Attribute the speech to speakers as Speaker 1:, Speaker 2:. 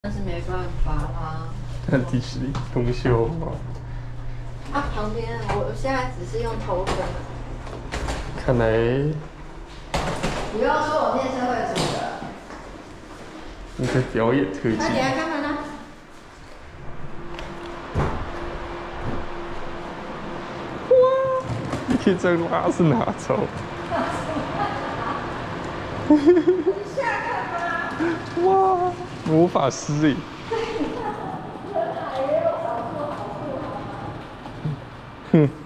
Speaker 1: 但是没办法啦。
Speaker 2: 那第十东秀吗？
Speaker 1: 啊，旁边我现在只是用头灯。
Speaker 2: 看来
Speaker 1: 不要说我念社会组的。
Speaker 2: 你在表演特技。
Speaker 1: 快点开门啊！
Speaker 2: 哇！你可以这样拉是哪招？哇！魔法师哎！哼。